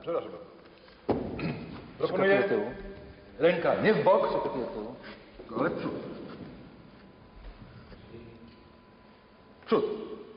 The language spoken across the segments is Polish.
Przepraszam bardzo. Proponuję ręka nie w bok, ale w przód. W przód.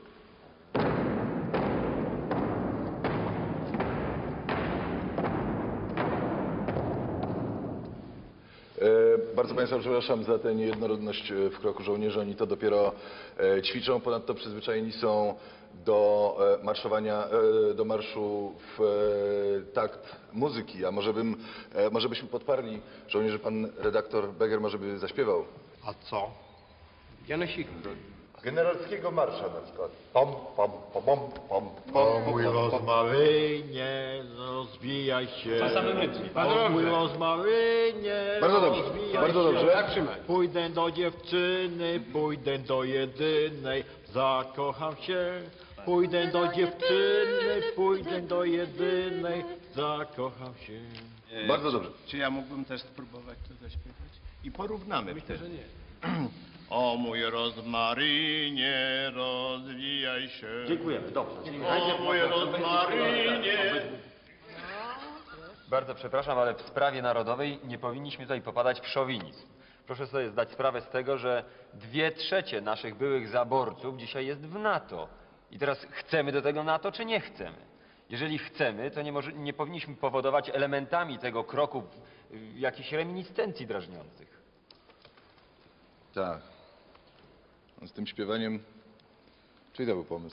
Bardzo Państwa przepraszam za tę niejednorodność w kroku żołnierzy. Oni to dopiero ćwiczą. Ponadto przyzwyczajeni są do marszowania, do marszu w takt muzyki. A może byśmy podparli żołnierzy. Pan redaktor Beger może by zaśpiewał. A co? Janosik. Generalskiego marsza na przykład. Pom, pom, pom, pom, pom, O mój rozmarynie, rozwijaj się. Na samym rytmie. O mój rozmarynie, Bardzo dobrze, rozwijaj bardzo się. dobrze. Tak trzymaj. Pójdę do dziewczyny, pójdę do jedynej, zakocham się. Pójdę do dziewczyny, pójdę do jedynej, zakocham się. Bardzo dobrze. Czy ja mógłbym też spróbować to zaśpiewać? I porównamy Myślę, że nie. O mój rozmarynie, rozwijaj się. Dziękujemy, dobrze. O mój rozmarynie. Bardzo przepraszam, ale w sprawie narodowej nie powinniśmy tutaj popadać w szowinizm. Proszę sobie zdać sprawę z tego, że 2/3 naszych byłych zaborców dzisiaj jest w NATO. I teraz chcemy do tego NATO, czy nie chcemy? Jeżeli chcemy, to nie powinniśmy powodować elementami tego kroku jakichś reminiscencji drażniących. Tak. Z tym śpiewaniem... Czyli to był pomysł?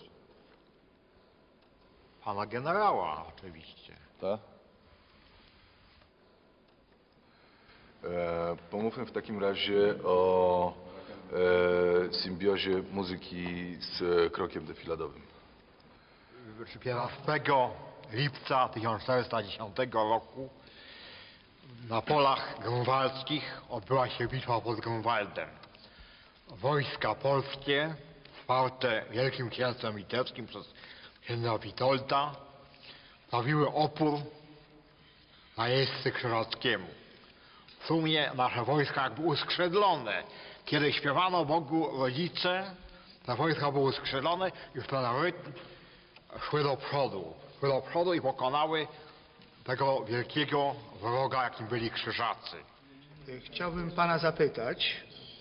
Pana generała oczywiście. Tak? Pomówmy w takim razie o symbiozie muzyki z krokiem defiladowym. 11 lipca 1410 roku na polach grunwaldzkich odbyła się bitwa pod Grunwaldem. Wojska polskie, wsparte Wielkim Księstwem Litewskim przez księdza Witolda, stawiły opór najeźdźcy krzyżackiemu. W sumie nasze wojska jakby uskrzydlone. Kiedy śpiewano Bogu rodzice, te wojska były uskrzydlone i w ten rytm szły do przodu i pokonały tego wielkiego wroga, jakim byli krzyżacy. Chciałbym pana zapytać,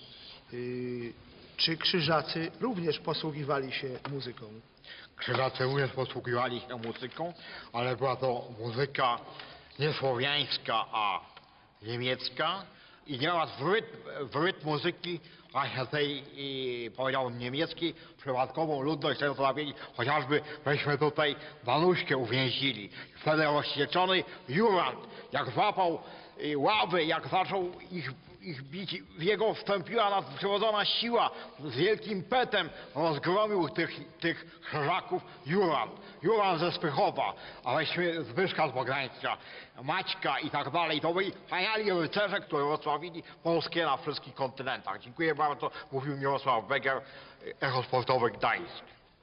czy krzyżacy również posługiwali się muzyką? Krzyżacy również posługiwali się muzyką, ale była to muzyka nie słowiańska, a niemiecka. I nieraz w rytm muzyki właśnie tej, powiedziałbym, niemieckiej, przypadkową ludność tego potrafieli, chociażby weźmy tutaj Danuśkę uwięzili. Wtedy rozścieczony Jurand, jak złapał ławy, jak zaczął ich bić, w jego wstąpiła nadprzyrodzona siła, z wielkim petem rozgromił tych krzyżaków Jurand ze Spychowa, a weźmy Zbyszka z Bograńska, Maćka i tak dalej. To byli wspaniali rycerze, którzy rozsławili Polskę na wszystkich kontynentach. Dziękuję bardzo, mówił Mirosław Beger, Echo Sportowe Gdańsk.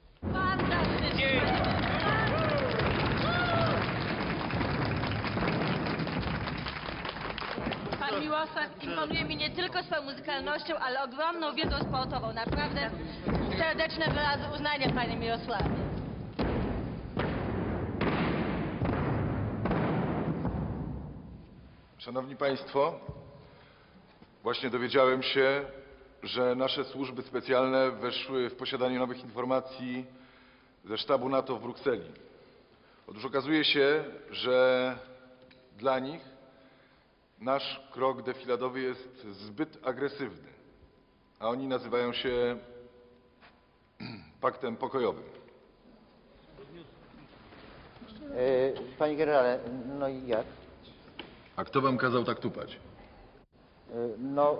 Pan Miłosław imponuje mi nie tylko swoją muzykalnością, ale ogromną wiedzą sportową. Naprawdę serdeczne wyrazy uznania, panie Mirosławie. Szanowni Państwo, właśnie dowiedziałem się, że nasze służby specjalne weszły w posiadanie nowych informacji ze sztabu NATO w Brukseli. Otóż okazuje się, że dla nich nasz krok defiladowy jest zbyt agresywny, a oni nazywają się paktem pokojowym. Panie generale, no i jak? A kto wam kazał tak tupać? No,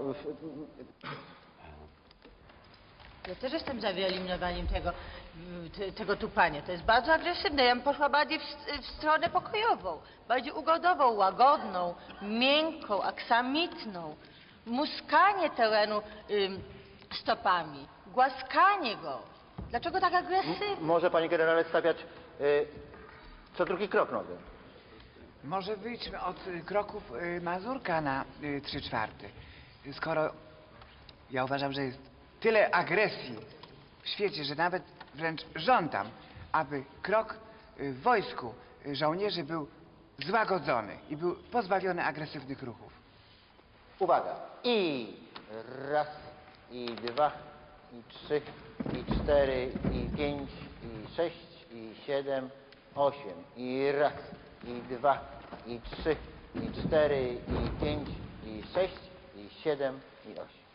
Ja też jestem za wyeliminowaniem tego tupania. To jest bardzo agresywne. Ja bym poszła bardziej w stronę pokojową, bardziej ugodową, łagodną, miękką, aksamitną. Muskanie terenu stopami, głaskanie go. Dlaczego tak agresywnie? może panie generale stawiać co drugi krok nowy. Może wyjdźmy od kroków Mazurka na 3/4. Skoro ja uważam, że jest tyle agresji w świecie, że nawet wręcz żądam, aby krok w wojsku żołnierzy był złagodzony i był pozbawiony agresywnych ruchów. Uwaga. I raz, i dwa, i trzy, i cztery, i pięć, i sześć, i siedem, osiem. I raz, i dwa, i trzy, i cztery, i pięć, i sześć, i siedem, i osiem.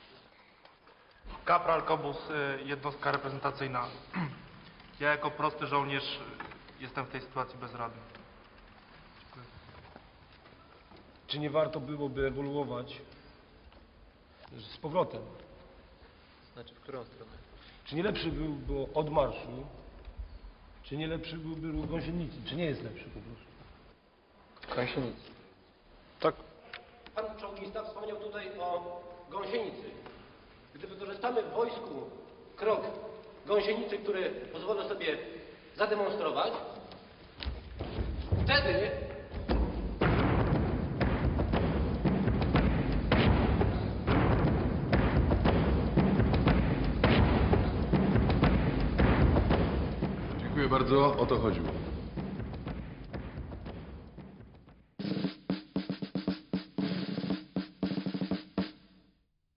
Kapral Kobus, jednostka reprezentacyjna. Ja jako prosty żołnierz jestem w tej sytuacji bezradny. Czy nie warto byłoby ewoluować z powrotem? Znaczy, w którą stronę? Czy nie lepszy byłby od marszu? Czy nie lepszy byłby ruch gąsienicy? Czy nie jest lepszy po prostu? Gąsienicy. Tak. Pan czołgista wspomniał tutaj o gąsienicy. Gdy wykorzystamy w wojsku krok gąsienicy, który pozwolę sobie zademonstrować, wtedy Dziękuję bardzo, o to chodziło.